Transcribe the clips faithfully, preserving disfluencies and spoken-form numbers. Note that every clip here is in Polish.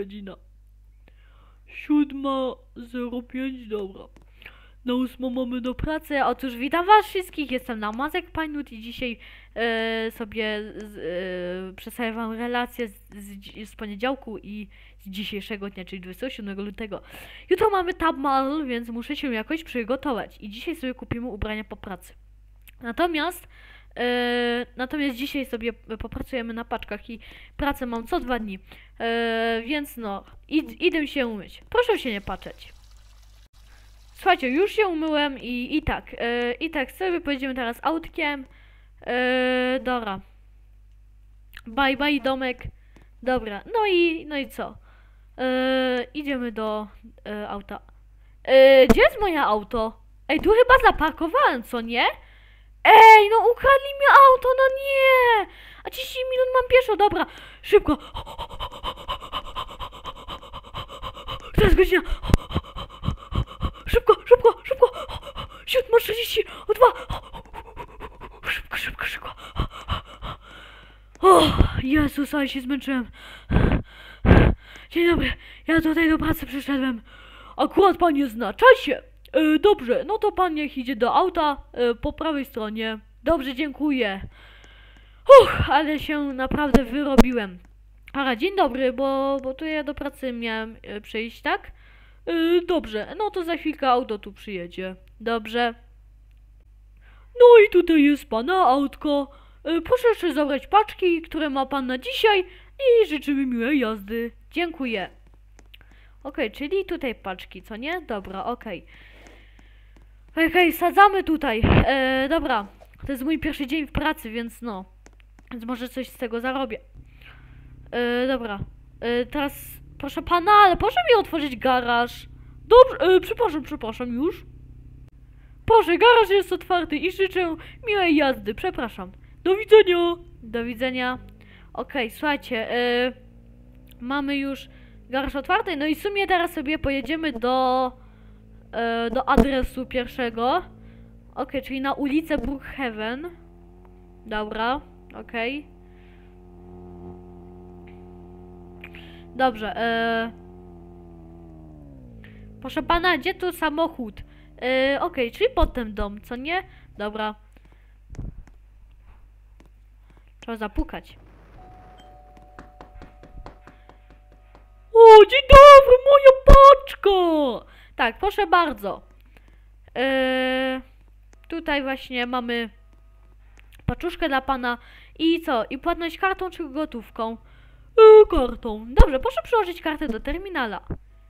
godzina? Siódma zero pięć, dobra. Na ósmą mamy do pracy. Otóż witam was wszystkich, jestem Namazek Painut i dzisiaj e, sobie e, przedstawię wam relacje z, z, z poniedziałku i z dzisiejszego dnia, czyli dwudziestego siódmego lutego. Jutro mamy tabmal, więc muszę się jakoś przygotować i dzisiaj sobie kupimy ubrania po pracy. Natomiast e, natomiast dzisiaj sobie popracujemy na paczkach i pracę mam co dwa dni, e, więc no, id, idę się umyć. Proszę się nie patrzeć. Słuchajcie, już się umyłem i, i tak, e, i tak sobie pojedziemy teraz autkiem. E, dobra. Bye bye domek. Dobra, no i, no i co? E, idziemy do e, auta. E, gdzie jest moje auto? Ej, tu chyba zaparkowałem, co nie? Ej, no ukradli mi auto, no nie! A trzydzieści minut mam pieszo, dobra, szybko. Teraz godzina. Szybko, szybko, szybko! siódma trzydzieści dwa! Szybko, szybko, szybko! O, Jezus, ale się zmęczyłem. Dzień dobry, ja tutaj do pracy przyszedłem. Akurat pan jest na czasie. E, dobrze, no to pan niech idzie do auta e, po prawej stronie. Dobrze, dziękuję. Uch, ale się naprawdę wyrobiłem. Ara, dzień dobry, bo, bo tu ja do pracy miałem e, przyjść, tak? Yy, dobrze, no to za chwilkę auto tu przyjedzie. Dobrze. No i tutaj jest pana autko. Yy, proszę jeszcze zabrać paczki, które ma pan na dzisiaj i życzymy miłej jazdy. Dziękuję. Okej, okay, czyli tutaj paczki, co nie? Dobra, okej. Okay. Okej, okay, sadzamy tutaj. Yy, dobra, to jest mój pierwszy dzień w pracy, więc no. Więc może coś z tego zarobię. Yy, dobra. Yy, teraz... Proszę pana, ale proszę mi otworzyć garaż. Dobrze, e, przepraszam, przepraszam już. Proszę, garaż jest otwarty i życzę miłej jazdy, przepraszam. Do widzenia. Do widzenia. Okej, okay, słuchajcie, e, mamy już garaż otwarty, no i w sumie teraz sobie pojedziemy do, e, do adresu pierwszego. Okej, okay, czyli na ulicę Brookhaven. Dobra, okej. Okay. Dobrze, e... proszę pana, gdzie tu samochód? E, Okej, okay, czyli pod ten dom, co nie? Dobra. Trzeba zapukać. O, dzień dobry, moja paczka! Tak, proszę bardzo. E, tutaj właśnie mamy paczuszkę dla pana. I co? I płatność kartą czy gotówką? Yy, kartą. Dobrze, proszę przyłożyć kartę do terminala.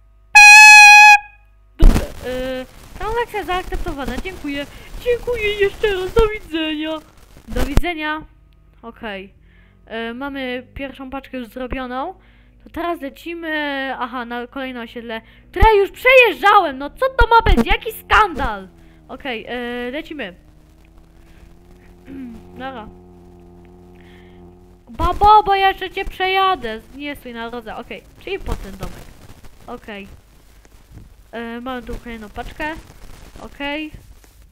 Dobrze, yy, transakcja zaakceptowana, dziękuję. Dziękuję jeszcze raz, do widzenia. Do widzenia. Okej. Okay. Yy, mamy pierwszą paczkę już zrobioną. To teraz lecimy, aha, na kolejne osiedle, które już przejeżdżałem. No co to ma być? Jaki skandal? Okej, okay, yy, lecimy. Dobra. Babo, bo ja jeszcze cię przejadę. Nie stój na drodze, okej. Okay. Czyli po ten domek. Okej. Okay. Yy, mamy tu kolejną paczkę. Okej. Okay.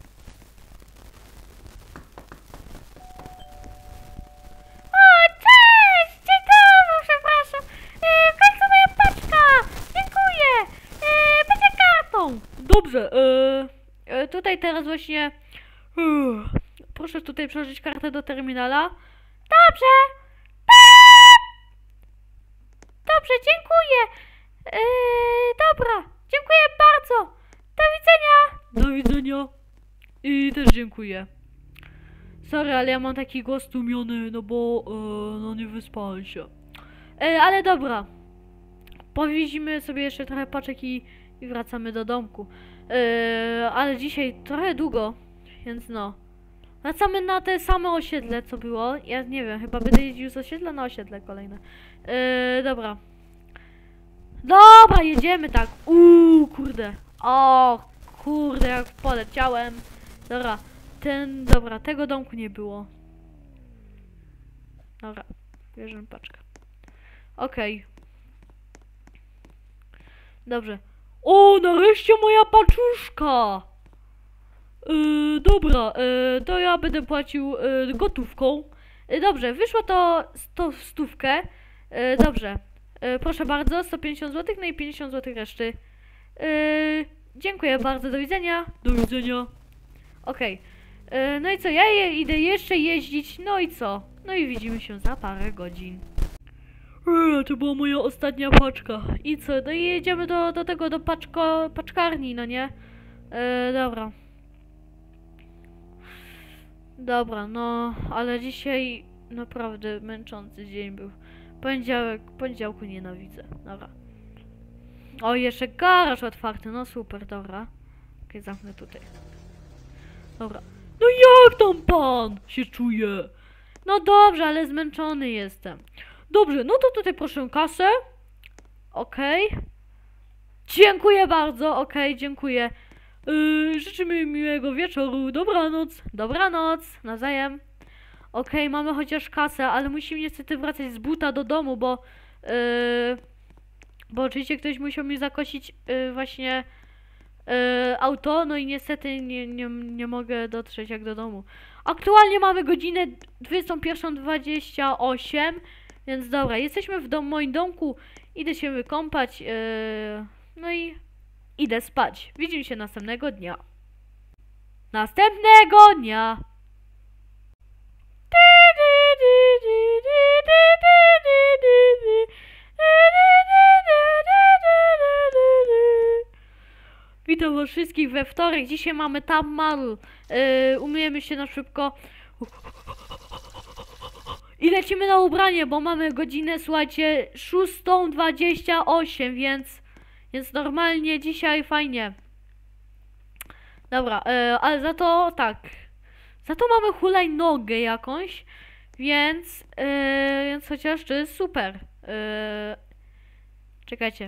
O, cześć! Dzień dobry, przepraszam. Yy, w końcu moja paczka! Dziękuję! Yy, będzie kartą! Dobrze, yy, yy, tutaj teraz właśnie... Yy, proszę tutaj przełożyć kartę do terminala. Dobrze! Dobrze, dziękuję. Yy, dobra, dziękuję bardzo. Do widzenia. Do widzenia. I też dziękuję. Sorry, ale ja mam taki głos tłumiony, no bo yy, no nie wyspałem się. Yy, ale dobra. Powieźmy sobie jeszcze trochę paczek i, i wracamy do domku. Yy, ale dzisiaj trochę długo, więc no. Wracamy na te same osiedle, co było. Ja nie wiem, chyba będę jeździł z osiedla na osiedle kolejne. Yy, dobra. Dobra, jedziemy tak. Uuu, kurde. O, kurde, jak poleciałem. Dobra, ten, dobra, tego domku nie było. Dobra, bierzemy paczkę. Okej. Okay. Dobrze. O, nareszcie moja paczuszka. Yy, dobra, yy, to ja będę płacił yy, gotówką. Yy, dobrze, wyszło to sto, stówkę. Yy, dobrze. Yy, proszę bardzo, sto pięćdziesiąt złotych, no i pięćdziesiąt złotych reszty. Yy, dziękuję bardzo, do widzenia. Do widzenia. Okej. Okay. Yy, no i co, ja je, idę jeszcze jeździć, no i co? No i widzimy się za parę godzin. Eee, to była moja ostatnia paczka. I co, no i jedziemy do, do tego, do paczko, paczkarni, no nie? Yy, dobra. Dobra, no, ale dzisiaj naprawdę męczący dzień był. Poniedziałek, poniedziałku nienawidzę. Dobra. O, jeszcze garaż otwarty, no super, dobra. Okej, okay, zamknę tutaj. Dobra. No jak tam pan się czuje? No dobrze, ale zmęczony jestem. Dobrze, no to tutaj proszę kasę. Okej. Okay. Dziękuję bardzo, okej, okay, dziękuję. Yy, życzymy miłego wieczoru, dobranoc, dobranoc, nawzajem. Okej, okay, mamy chociaż kasę, ale musimy niestety wracać z buta do domu, bo... Yy, bo oczywiście ktoś musiał mi zakosić yy, właśnie yy, auto, no i niestety nie, nie, nie mogę dotrzeć jak do domu. Aktualnie mamy godzinę dwudziestą pierwszą dwadzieścia osiem, więc dobra, jesteśmy w dom, moim domku, idę się wykąpać, yy, no i idę spać. Widzimy się następnego dnia. Następnego dnia. Witam was wszystkich we wtorek. Dzisiaj mamy tam mal. Yy, umyjemy się na szybko. I lecimy na ubranie, bo mamy godzinę, słuchajcie, szóstą dwadzieścia osiem, więc, więc normalnie dzisiaj fajnie. Dobra, yy, ale za to tak. Za to mamy hulajnogę jakąś, więc, yy, więc chociaż to jest super. Yy, czekajcie.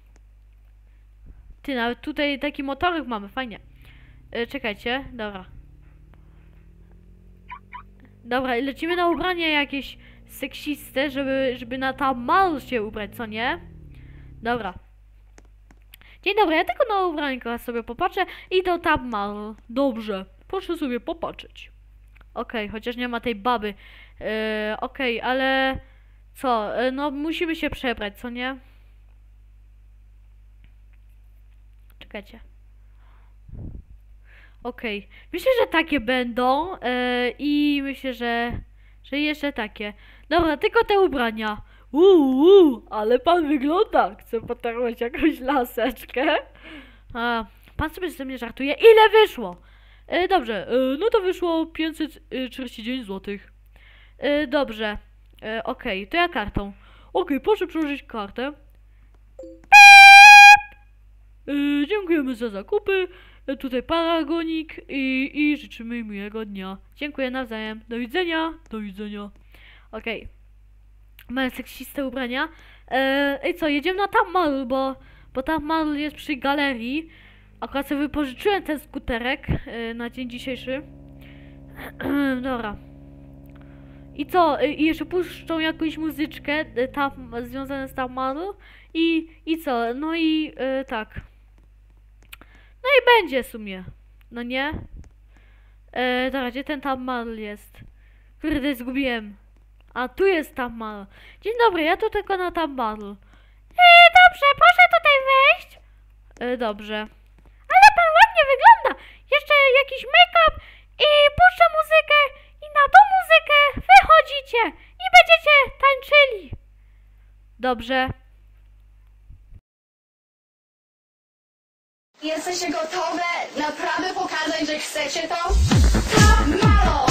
Ty, nawet tutaj taki motorek mamy, fajnie. Yy, czekajcie, dobra. Dobra, lecimy na ubranie jakieś seksiste, żeby, żeby na tamal się ubrać, co nie? Dobra. Dzień dobry, ja tylko na ubranko sobie popatrzę i do tamal. Dobrze, proszę sobie popatrzeć. Okej, okay, chociaż nie ma tej baby. Yy, Okej, okay, ale... Co? Yy, no musimy się przebrać, co nie? Czekajcie. Okej. Okay. Myślę, że takie będą. Yy, I myślę, że... Że jeszcze takie. Dobra, tylko te ubrania. Uuu, ale pan wygląda. Chcę potarłać jakąś laseczkę. A, pan sobie ze mnie żartuje. Ile wyszło? Yy, dobrze, yy, no to wyszło pięćset czterdzieści dziewięć złotych. Yy, dobrze. Yy, Okej, okay, to ja kartą. Okej, okay, proszę przyłożyć kartę. Yy, dziękujemy za zakupy. Yy, tutaj paragonik i, i życzymy miłego dnia. Dziękuję nawzajem. Do widzenia. Do widzenia. Okej. Okay. Mamy seksiste ubrania. Yy, I co, jedziemy na Tamal, bo, bo Tamal jest przy galerii. Akurat sobie wypożyczyłem ten skuterek yy, na dzień dzisiejszy. Dobra. I co? I jeszcze puszczą jakąś muzyczkę yy, tam związaną z Tamalu. I, I co? No i yy, tak. No i będzie w sumie. No nie? Yy, dobra, gdzie ten Tamal jest? Kurde, zgubiłem. A tu jest Tamal. Dzień dobry, ja tu tylko na Tamalu. Yy, dobrze, proszę tutaj wejść. Yy, dobrze. Ale pan ładnie wygląda. Jeszcze jakiś make-up i puszcza muzykę. I na tą muzykę wychodzicie i będziecie tańczyli. Dobrze. Jesteście gotowe naprawdę pokazać, że chcecie to? Top Malo!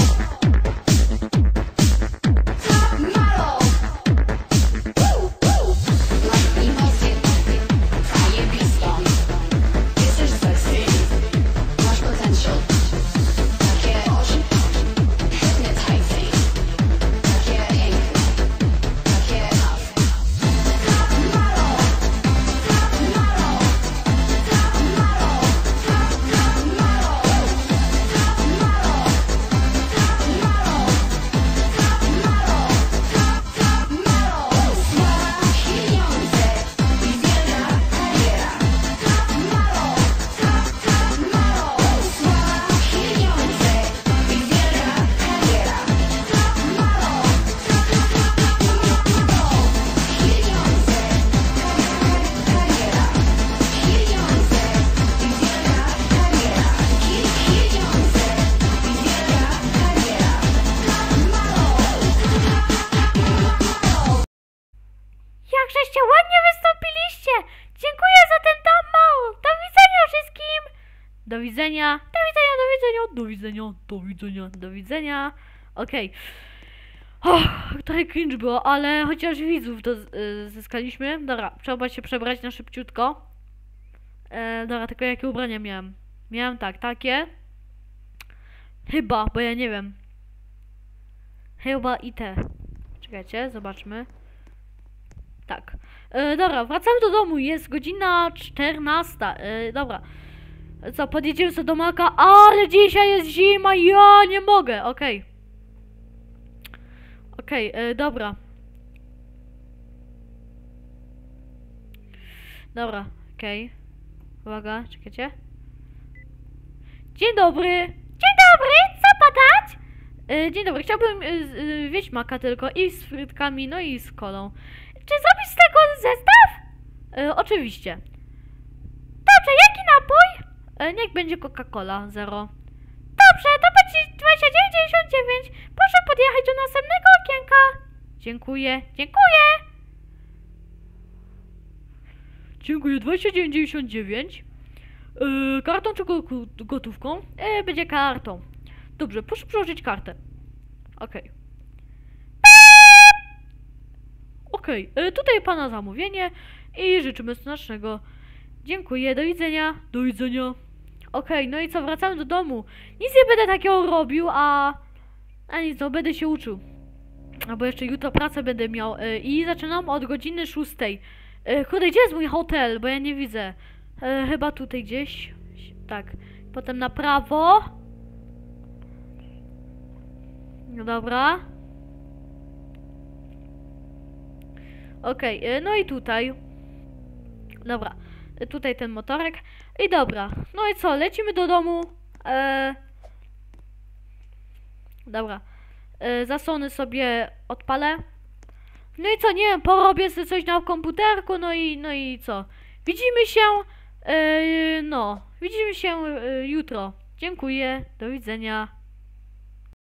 Top Malo! Woo, woo! Masz emocje, zajebistą. Jesteś sexy, masz potencjał. Takie oczy, hypnotizing. Takie piękne, takie love. Top Malo! Top Malo! Top Malo! Top Malo! Top Malo! Do widzenia. Do widzenia, do widzenia, do widzenia, do widzenia, do widzenia. Okej. Okay. Trochę cringe było, ale chociaż widzów to y, zyskaliśmy. Dobra, trzeba się przebrać na szybciutko. E, dobra, tylko jakie ubrania miałem? Miałem tak, takie. Chyba, bo ja nie wiem. Chyba i te. Czekajcie, zobaczmy. Tak. E, dobra, wracamy do domu. Jest godzina czternasta. E, dobra. Co, podjedziemy sobie do Maka. Ale dzisiaj jest zima. Ja nie mogę. Okej. Okay. Okej, okay, dobra. Dobra, okej. Okay. Uwaga, czekajcie. Dzień dobry. Dzień dobry, co podać? E, dzień dobry, chciałbym e, wieść Maka tylko i z frytkami, no i z kolą. Czy zrobisz z tego zestaw? E, oczywiście. Dobrze, jaki napój? E, niech będzie Coca-Cola, zero. Dobrze, to będzie dwadzieścia dziewięć dziewięćdziesiąt dziewięć. Proszę podjechać do następnego okienka. Dziękuję, dziękuję. Dziękuję, dwadzieścia dziewięć dziewięćdziesiąt dziewięć. E, kartą czy go, gotówką? E, będzie kartą. Dobrze, proszę przyłożyć kartę. Okej. Okay. Okej, okay, tutaj pana zamówienie i życzymy smacznego. Dziękuję, do widzenia. Do widzenia. Okej, okay, no i co, wracamy do domu. Nic nie będę takiego robił, a... A nic, no będę się uczył. Albo jeszcze jutro pracę będę miał. Yy, I zaczynam od godziny szóstej. Yy, kurde, gdzie jest mój hotel? Bo ja nie widzę. Yy, chyba tutaj gdzieś. Tak. Potem na prawo. No dobra. Okej, okay, yy, no i tutaj. Dobra. Yy, tutaj ten motorek. I dobra. No i co, lecimy do domu. Yy, dobra. Yy, zasłony sobie odpalę. No i co, nie wiem, porobię sobie coś na komputerku, no i, no i co. Widzimy się, yy, no, widzimy się yy, jutro. Dziękuję, do widzenia.